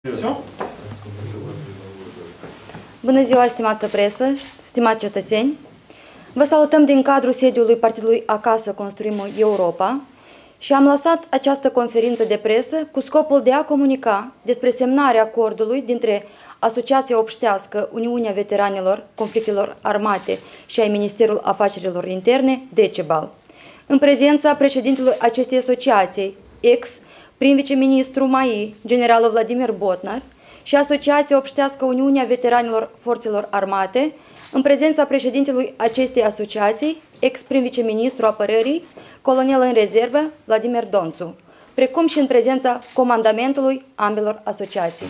Все? Bună ziua, stimată presă, stimați cetățeni! Vă salutăm din cadrul sediului Partidului Acasă Construim Europa și am lăsat această conferință de presă cu scopul de a comunica despre semnarea acordului dintre Asociația Obștească Uniunea Veteranilor Conflictelor Armate și ai Ministerul Afacerilor Interne, Decebal, în prezența președintelui acestei asociații, ex-prim viceministru MAI, generalul Vladimir Botnar, și Asociația Obștească Uniunea Veteranilor Forțelor Armate, în prezența președintelui acestei asociații, ex-prim viceministru Apărării, colonel în rezervă Vladimir Donțu, precum și în prezența comandamentului ambelor asociații.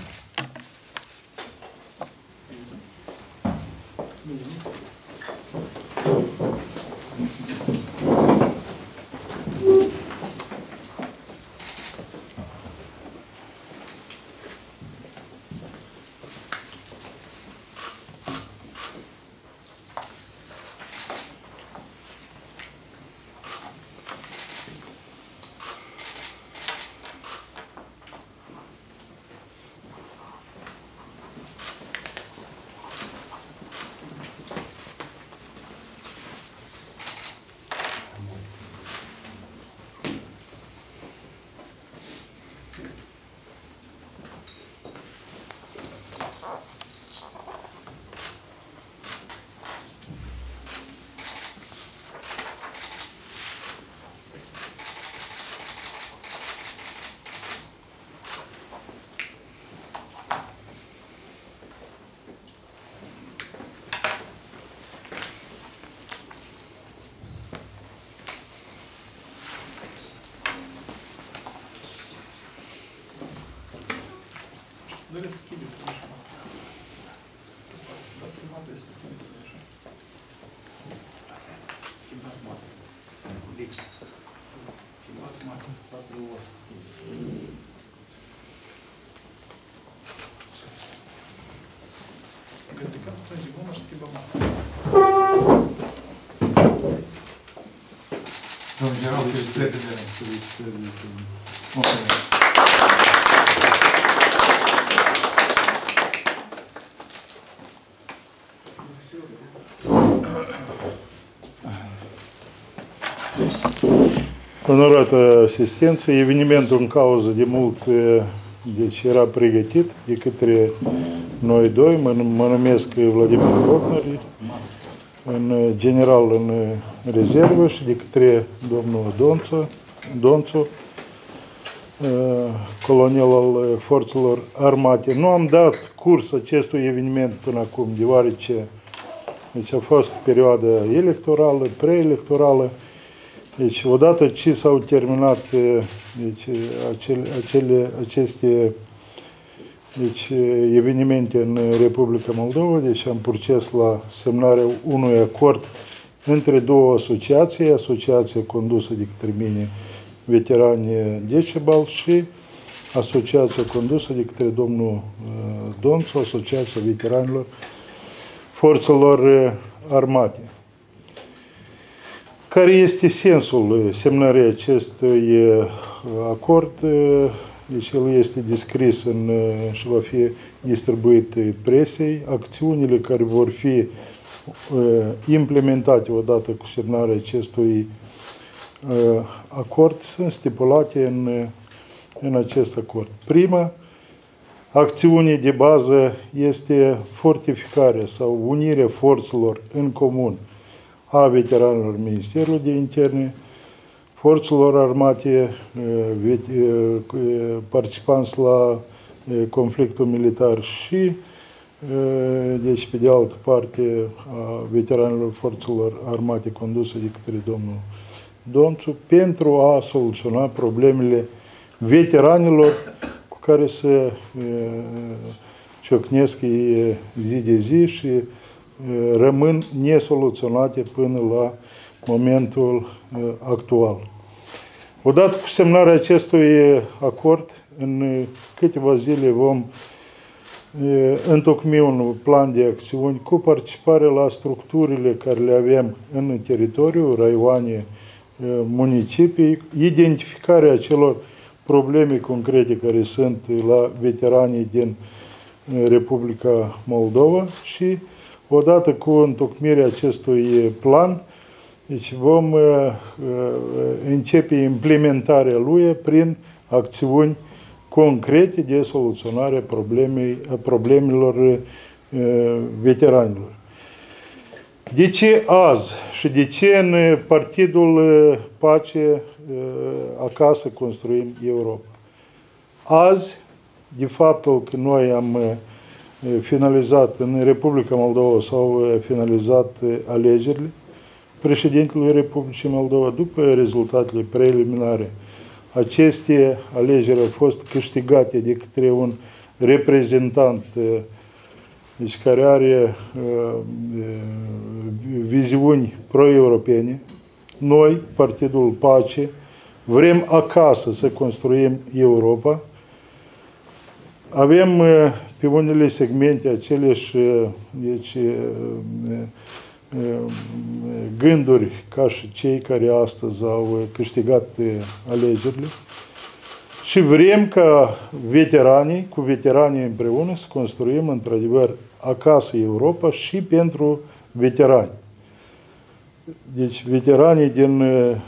Дали скидки, конечно. Да, снимать, если скидки, конечно. Кимнат мат. Кимнат мат. Гандикам стоит бумажский бумаг. Ну, генерал, через Onorată asistență, evenimentul în cauză de mult deci era pregătit de către noi doi, mă numesc Vladimir Botnar, în general în rezervă și de către domnul Donțu, colonel al forțelor armate. Nu am dat curs acestui eveniment până acum, deoarece deci a fost perioada electorală, preelectorală. Deci, odată ce s-au terminat deci, aceste evenimente în Republica Moldova, deci am proces la semnarea unui acord între două asociații, asociația condusă de către mine, Veterani Decebal, și asociația condusă de către domnul Donțu, Asociația Veteranilor Forțelor Armate. Care este sensul semnării acestui acord? Deci el este descris și va fi distribuit presei. Acțiunile care vor fi implementate odată cu semnarea acestui acord sunt stipulate în acest acord. Prima acțiune de bază este fortificarea sau unirea forțelor în comun a veteranilor Ministerului de Interne, forțelor armate, participanți la conflictul militar și, deci, pe de altă parte, a veteranilor forțelor armate conduse de către domnul Donțu, pentru a soluționa problemele veteranilor cu care se ciocnesc zi de zi și rămân nesoluționate până la momentul actual. Odată cu semnarea acestui acord, în câteva zile vom întocmi un plan de acțiuni cu participare la structurile care le avem în teritoriu, raioane, municipii, identificarea acelor probleme concrete care sunt la veteranii din Republica Moldova și odată cu întocmirea acestui plan, deci vom începe implementarea lui prin acțiuni concrete de soluționare problemelor veteranilor. De ce azi și de ce în Partidul Pace Acasă Construim Europa? Azi, de faptul că noi am finalizat în Republica Moldova, s-au finalizat alegerile președintelui Republicii Moldova, după rezultatele preliminare. Aceste alegeri au fost câștigate de către un reprezentant deci, care are viziuni pro-europene. Noi, Partidul Pace, vrem acasă să construim Europa. Avem pe unele segmente aceleași deci, gânduri ca și cei care astăzi au câștigat alegerile și vrem ca veteranii, cu veteranii împreună, să construim într-adevăr acasă Europa și pentru veterani. Deci veteranii din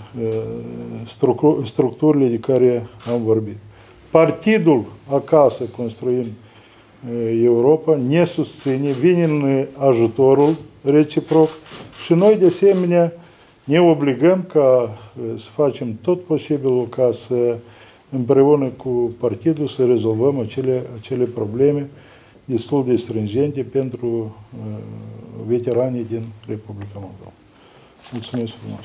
structurile de care am vorbit. Partidul Acasă Construim Europa ne susține, vine în ajutorul reciproc și noi de asemenea ne obligăm ca să facem tot posibilul ca să împreună cu partidul să rezolvăm acele probleme destul de stringente pentru veteranii din Republica Moldova. Mulțumesc frumos!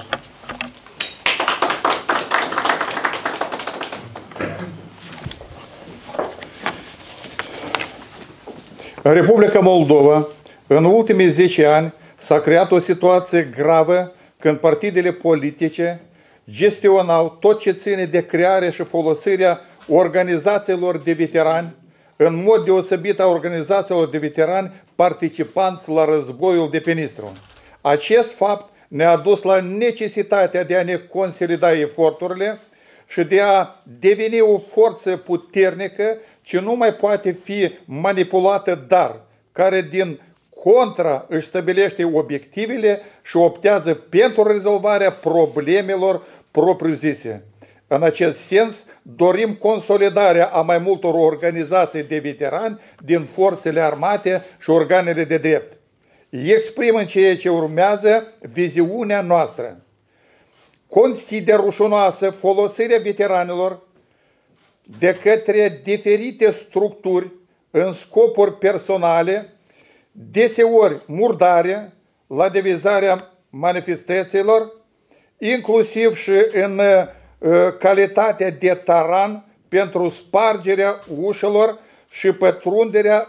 În Republica Moldova, în ultimii 10 ani, s-a creat o situație gravă când partidele politice gestionau tot ce ține de crearea și folosirea organizațiilor de veterani, în mod deosebit a organizațiilor de veterani participanți la războiul de pe Nistru. Acest fapt ne-a dus la necesitatea de a ne consolida eforturile și de a deveni o forță puternică ce nu mai poate fi manipulată, dar care din contra își stabilește obiectivele și optează pentru rezolvarea problemelor propriu-zise. În acest sens, dorim consolidarea a mai multor organizații de veterani din forțele armate și organele de drept. Exprim în ceea ce urmează viziunea noastră. Consider rușinoasă folosirea veteranilor de către diferite structuri în scopuri personale, deseori murdare, la divizarea manifestațiilor, inclusiv și în calitatea de taran pentru spargerea ușelor și pătrunderea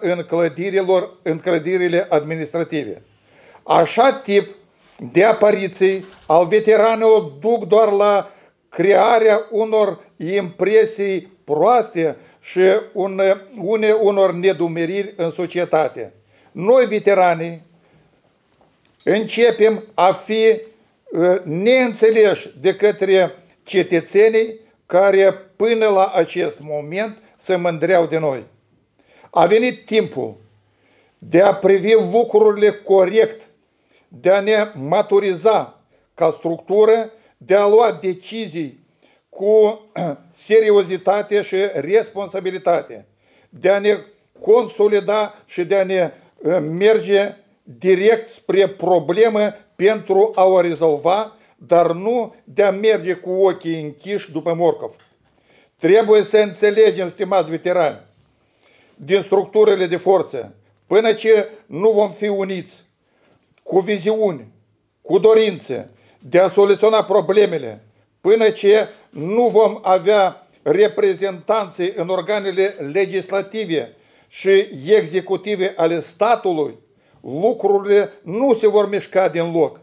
în clădirile administrative. Așa tip de apariții al veteranilor duc doar la crearea unor impresii proaste și unor nedumeriri în societate. Noi, veteranii, începem a fi neînțeleși de către cetățenii care până la acest moment se mândreau de noi. A venit timpul de a privi lucrurile corect, de a ne maturiza ca structură, de a lua decizii cu seriozitate și responsabilitate, de a ne consolida și de a ne merge direct spre problemă pentru a o rezolva, dar nu de a merge cu ochii închiși după morcov. Trebuie să înțelegem, stimați veterani, din structurile de forță, până ce nu vom fi uniți cu viziuni, cu dorințe de a soluționa problemele, până ce nu vom avea reprezentanții în organele legislative și executive ale statului, lucrurile nu se vor mișca din loc.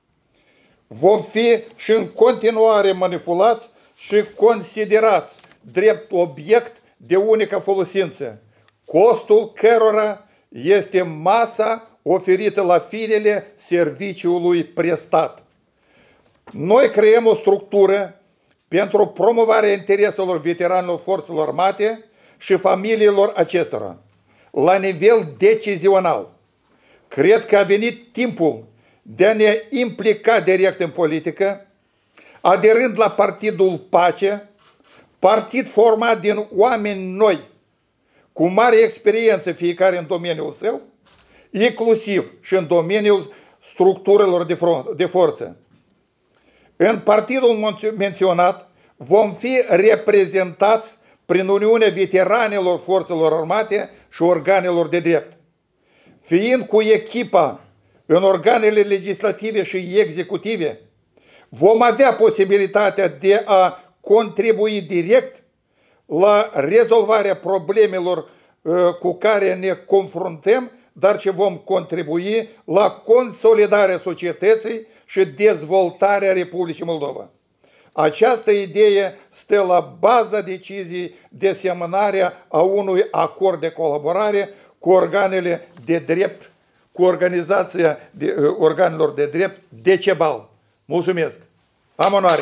Vom fi și în continuare manipulați și considerați drept obiect de unică folosință, costul cărora este masa oferită la finele serviciului prestat. Noi creăm o structură pentru promovarea intereselor veteranilor forțelor armate și familiilor acestora, la nivel decizional. Cred că a venit timpul de a ne implica direct în politică, aderând la Partidul Pace, partid format din oameni noi, cu mare experiență fiecare în domeniul său, inclusiv și în domeniul structurilor de forță. În partidul menționat vom fi reprezentați prin Uniunea Veteranilor Forțelor Armate și organelor de drept. Fiind cu echipa în organele legislative și executive, vom avea posibilitatea de a contribui direct la rezolvarea problemelor cu care ne confruntăm, dar și vom contribui la consolidarea societății și dezvoltarea Republicii Moldova. Această idee stă la baza deciziei de semnare a unui acord de colaborare cu organele de drept, cu organizația organelor de drept Decebal. Mulțumesc! Am onoare!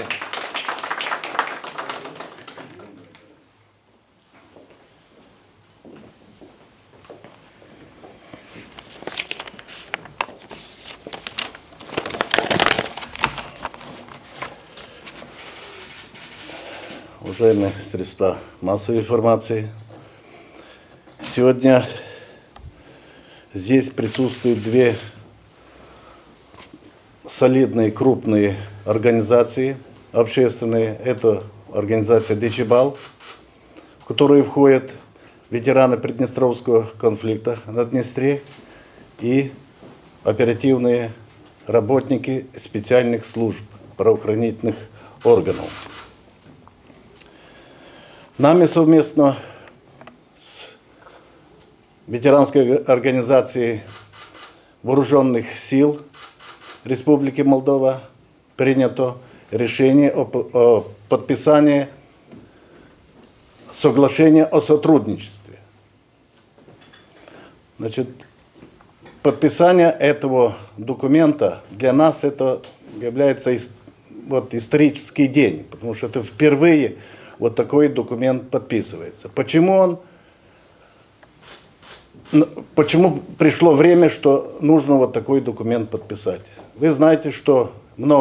Уважаемые средства массовой информации, сегодня здесь присутствуют две солидные крупные организации общественные. Это организация Дечебал, в которую входят ветераны Приднестровского конфликта на Днестре и оперативные работники специальных служб правоохранительных органов. Нами совместно с ветеранской организацией Вооруженных сил Республики Молдова принято решение о подписании соглашения о сотрудничестве. Значит, подписание этого документа для нас это является исторический день, потому что это впервые вот такой документ подписывается. Почему пришло время, что нужно вот такой документ подписать? Вы знаете, что на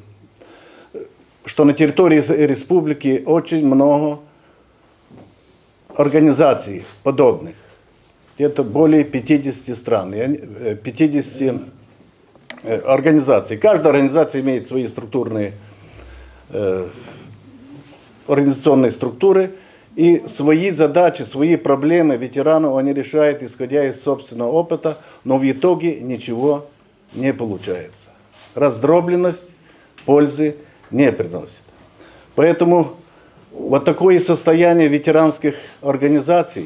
территории республики очень много организаций подобных. Это более 50 стран, 50 организаций. Каждая организация имеет свои структурные организационные структуры и свои задачи, свои проблемы ветеранов они решают, исходя из собственного опыта, но в итоге ничего не получается. Раздробленность пользы не приносит. Поэтому вот такое состояние ветеранских организаций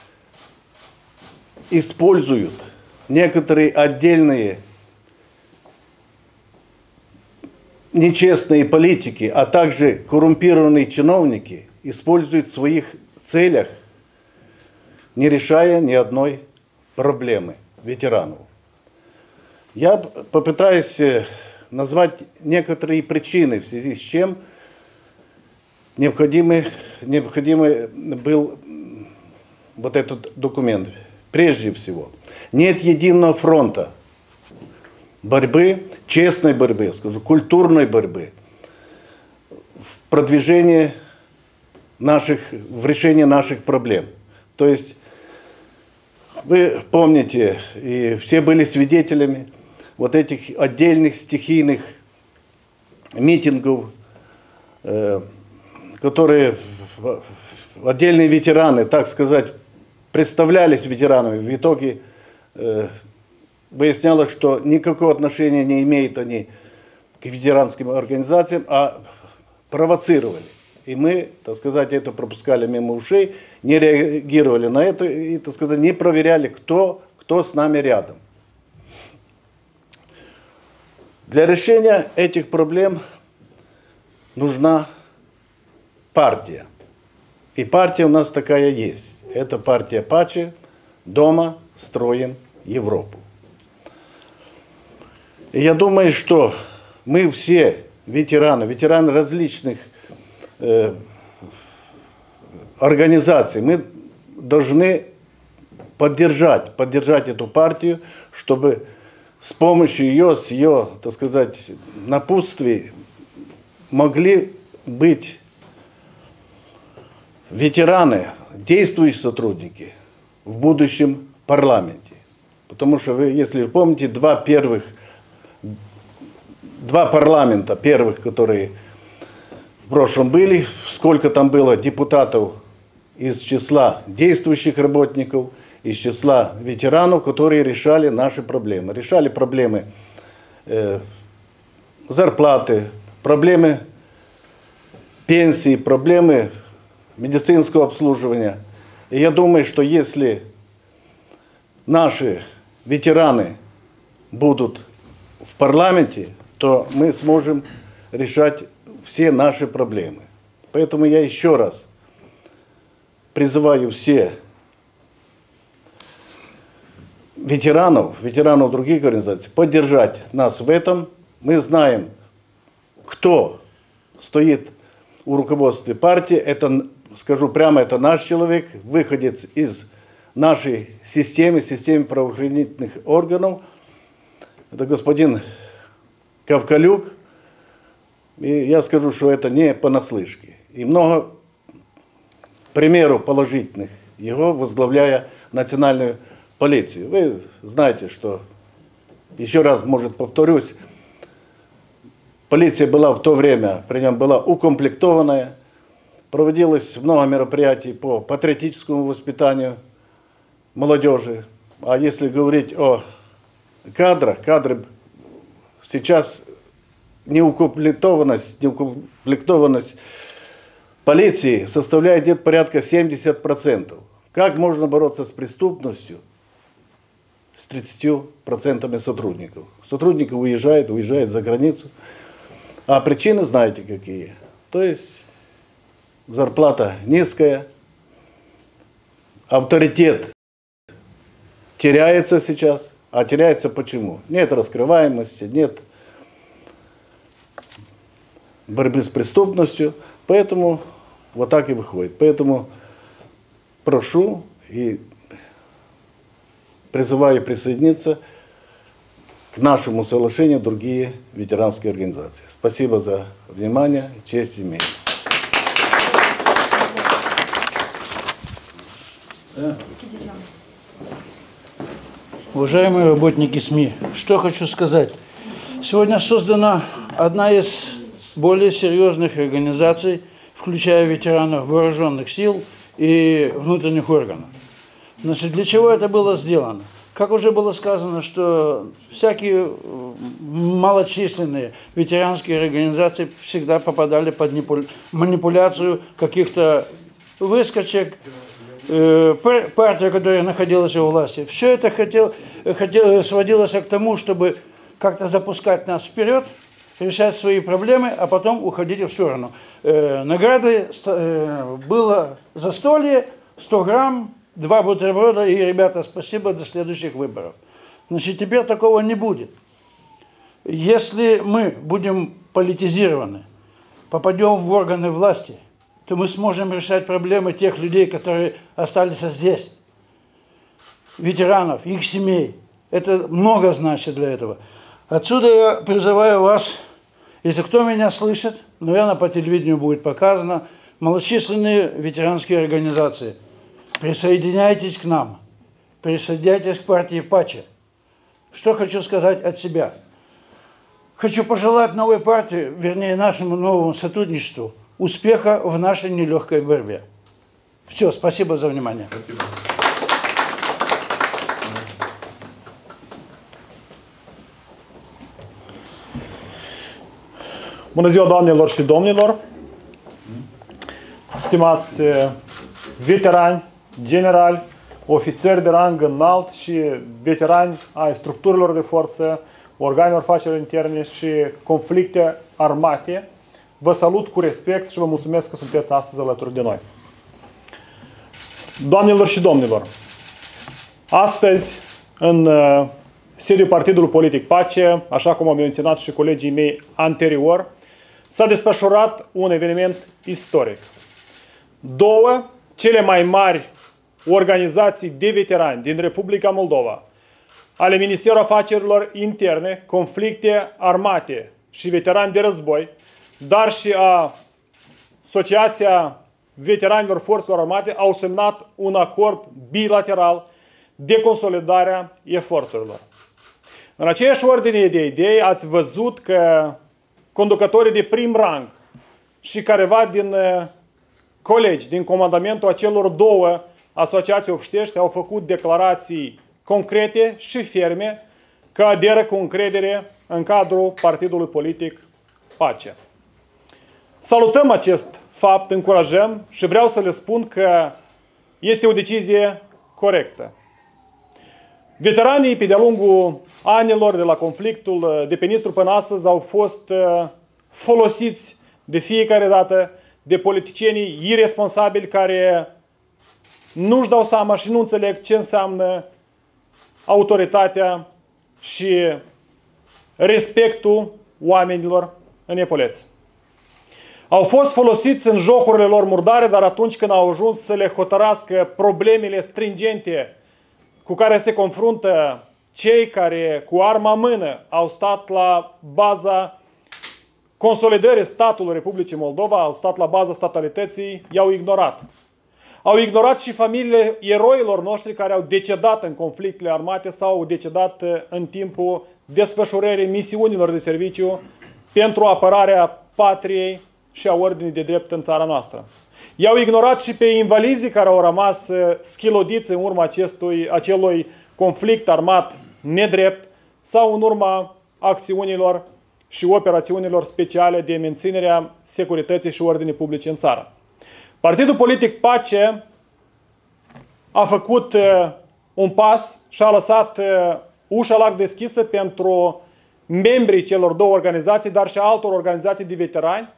используют некоторые отдельные нечестные политики, а также коррумпированные чиновники используют в своих целях, не решая ни одной проблемы ветеранов. Я попытаюсь назвать некоторые причины, в связи с чем необходимый был вот этот документ. Прежде всего, нет единого фронта борьбы, честной борьбы, скажу, культурной борьбы в продвижении в решении наших проблем. То есть, вы помните, и все были свидетелями вот этих отдельных стихийных митингов, которые отдельные ветераны, так сказать, представлялись ветеранами. В итоге выяснялось, что никакого отношения не имеют они к ветеранским организациям, а провоцировали. И мы, так сказать, это пропускали мимо ушей, не реагировали на это и, так сказать, не проверяли, кто с нами рядом. Для решения этих проблем нужна партия. И партия у нас такая есть. Это партия Паче, Дома строим Европу. И я думаю, что мы все ветераны различных организаций. Мы должны поддержать эту партию, чтобы с помощью ее, с ее, так сказать, напутствий могли быть ветераны, действующие сотрудники в будущем парламенте. Потому что вы, если вы помните, два парламента первых, которые в прошлом были, сколько там было депутатов из числа действующих работников, из числа ветеранов, которые решали наши проблемы. Решали проблемы зарплаты, проблемы пенсии, проблемы медицинского обслуживания. И я думаю, что если наши ветераны будут в парламенте, то мы сможем решать все наши проблемы. Поэтому я еще раз призываю всех ветеранов других организаций поддержать нас в этом. Мы знаем, кто стоит у руководства партии. Это, скажу прямо, это наш человек, выходец из нашей системы правоохранительных органов. Это господин Ковкалюк. И я скажу, что это не понаслышке. И много примеров положительных, его возглавляя национальную полицию. Вы знаете, что, еще раз, может, повторюсь, полиция была в то время, при нем была укомплектованная, проводилось много мероприятий по патриотическому воспитанию молодежи. А если говорить о кадрах, кадры сейчас неукомплектованность полиции составляет где-то порядка 70%. Как можно бороться с преступностью с 30% сотрудников? Сотрудники уезжают за границу. А причины знаете какие. То есть зарплата низкая, авторитет теряется сейчас. А теряется почему? Нет раскрываемости, нет борьбы с преступностью. Поэтому вот так и выходит. Поэтому прошу и призываю присоединиться к нашему соглашению другие ветеранские организации. Спасибо за внимание. Честь имею. Уважаемые работники СМИ, что хочу сказать. Сегодня создана одна из более серьезных организаций, включая ветеранов вооруженных сил и внутренних органов. Значит, для чего это было сделано? Как уже было сказано, что всякие малочисленные ветеранские организации всегда попадали под манипуляцию каких-то выскочек, партия, которая находилась у власти. Все это сводилось к тому, чтобы как-то запускать нас вперед, решать свои проблемы, а потом уходить в сторону. Награды было застолье, 100 грамм, 2 бутерброда, и, ребята, спасибо, до следующих выборов. Значит, теперь такого не будет. Если мы будем политизированы, попадем в органы власти, то мы сможем решать проблемы тех людей, которые остались здесь, ветеранов, их семей. Это много значит для этого. Отсюда я призываю вас, если кто меня слышит, наверное, по телевидению будет показано, малочисленные ветеранские организации, присоединяйтесь к нам, присоединяйтесь к партии Паче. Что хочу сказать от себя? Хочу пожелать новой партии, вернее, нашему новому сотрудничеству, успеха в нашей нелегкой борьбе. Все, спасибо за внимание. Спасибо. Bună ziua, doamnelor și domnilor, stimați veterani, generali, ofițeri de rang înalt și veterani ai structurilor de forță, organelor afacerilor interne și conflicte armate, vă salut cu respect și vă mulțumesc că sunteți astăzi alături de noi. Doamnelor și domnilor, astăzi, în sediul Partidului Politic Pace, așa cum au menționat și colegii mei anterior, s-a desfășurat un eveniment istoric. Două cele mai mari organizații de veterani din Republica Moldova, ale Ministerului Afacerilor Interne, conflicte armate și veterani de război, dar și Asociația Veteranilor Forțelor Armate au semnat un acord bilateral de consolidare a eforturilor. În aceeași ordine de idei ați văzut că conducătorii de prim rang și careva din colegi din comandamentul acelor două asociații obștești au făcut declarații concrete și ferme că aderă cu încredere în cadrul partidului politic Pace. Salutăm acest fapt, încurajăm și vreau să le spun că este o decizie corectă. Veteranii, pe de-a lungul anilor de la conflictul de pe Nistru până astăzi, au fost folosiți de fiecare dată de politicienii irresponsabili care nu-și dau seama și nu înțeleg ce înseamnă autoritatea și respectul oamenilor în epoleț. Au fost folosiți în jocurile lor murdare, dar atunci când au ajuns să le hotărască problemele stringente cu care se confruntă cei care cu arma în mână au stat la baza consolidării statului Republicii Moldova, au stat la baza statalității, i-au ignorat. Au ignorat și familiile eroilor noștri care au decedat în conflictele armate sau au decedat în timpul desfășurării misiunilor de serviciu pentru apărarea patriei și a ordinii de drept în țara noastră. I-au ignorat și pe invalizii care au rămas schilodiți în urma acelui conflict armat nedrept sau în urma acțiunilor și operațiunilor speciale de menținere a securității și ordinii publice în țară. Partidul politic Pace a făcut un pas și a lăsat ușa larg deschisă pentru membrii celor două organizații, dar și altor organizații de veterani,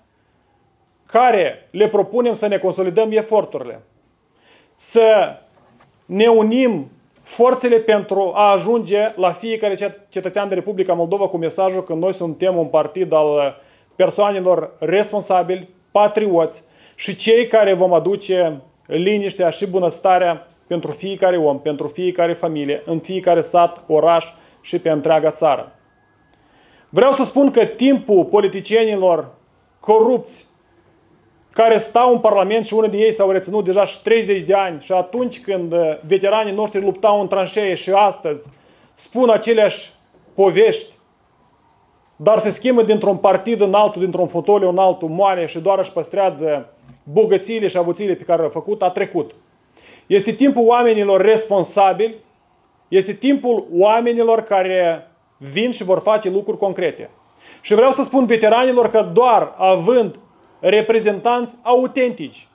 care le propunem să ne consolidăm eforturile, să ne unim forțele pentru a ajunge la fiecare cetățean de Republica Moldova cu mesajul că noi suntem un partid al persoanelor responsabili, patrioți și cei care vom aduce liniștea și bunăstarea pentru fiecare om, pentru fiecare familie, în fiecare sat, oraș și pe întreaga țară. Vreau să spun că timpul politicienilor corupți care stau în Parlament și unii din ei s-au reținut deja și 30 de ani și atunci când veteranii noștri luptau în tranșee și astăzi spun aceleași povești, dar se schimbă dintr-un partid în altul, dintr-un fotoliu în altul, moare și doar își păstrează bogățiile și avuțiile pe care le-au făcut, a trecut. Este timpul oamenilor responsabili, este timpul oamenilor care vin și vor face lucruri concrete. Și vreau să spun veteranilor că doar având reprezentanți autentici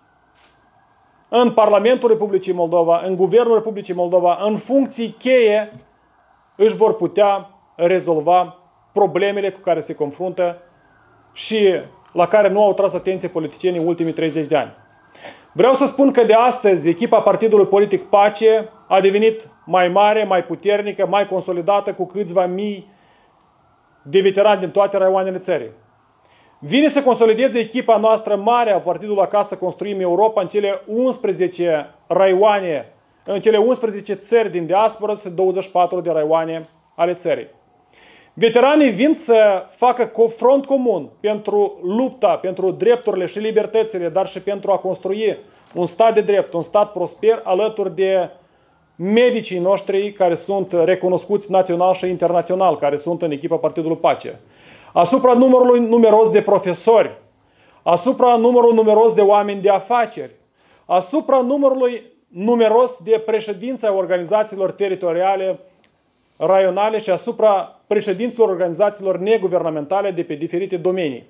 în Parlamentul Republicii Moldova, în Guvernul Republicii Moldova, în funcții cheie, își vor putea rezolva problemele cu care se confruntă și la care nu au tras atenție politicienii în ultimii 30 de ani. Vreau să spun că de astăzi echipa Partidului Politic Pace a devenit mai mare, mai puternică, mai consolidată cu câțiva mii de veterani din toate raioanele țării. Vine să consolideze echipa noastră mare a Partidului Acasă Construim Europa în cele 11 raioane, în cele 11 țări din diaspora, 24 de raioane ale țării. Veteranii vin să facă front comun pentru lupta, pentru drepturile și libertățile, dar și pentru a construi un stat de drept, un stat prosper, alături de medicii noștri care sunt recunoscuți național și internațional, care sunt în echipa Partidului Pace. Asupra numărului numeros de profesori, asupra numărului numeros de oameni de afaceri, asupra numărului numeros de președinți ai organizațiilor teritoriale, raionale și asupra președinților organizațiilor neguvernamentale de pe diferite domenii.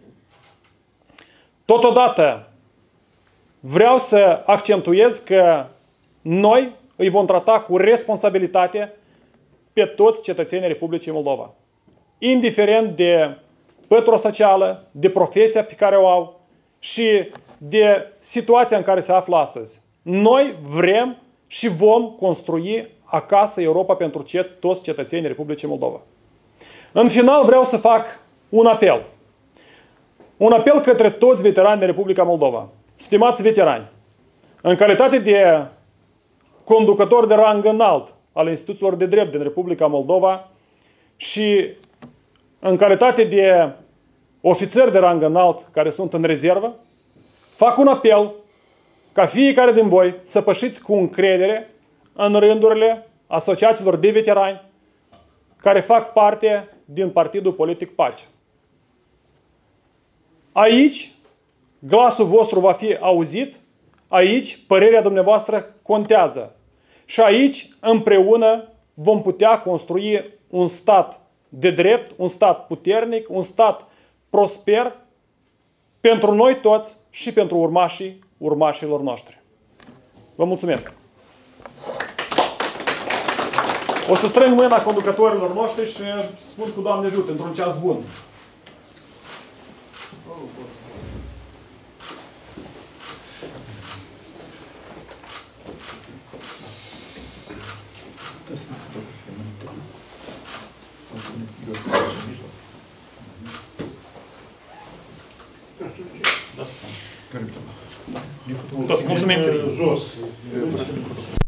Totodată, vreau să accentuez că noi îi vom trata cu responsabilitate pe toți cetățenii Republicii Moldova, indiferent de pătura socială, de profesia pe care o au și de situația în care se află astăzi. Noi vrem și vom construi acasă Europa pentru toți cetățenii Republicii Moldova. În final vreau să fac un apel. un apel către toți veterani din Republica Moldova. Stimați veterani, în calitate de conducător de rang înalt al instituțiilor de drept din Republica Moldova și în calitate de ofițeri de rang înalt care sunt în rezervă, fac un apel ca fiecare din voi să pășiți cu încredere în rândurile asociațiilor de veterani care fac parte din Partidul Politic Pace. Aici glasul vostru va fi auzit, aici părerea dumneavoastră contează. Și aici împreună vom putea construi un stat de drept, un stat puternic, un stat prosper pentru noi toți și pentru urmașilor noștri. Vă mulțumesc! O să strâng mâna conducătorilor noștri și spun cu Doamne ajută, într-un ceas bun. Mulțumim. Jos.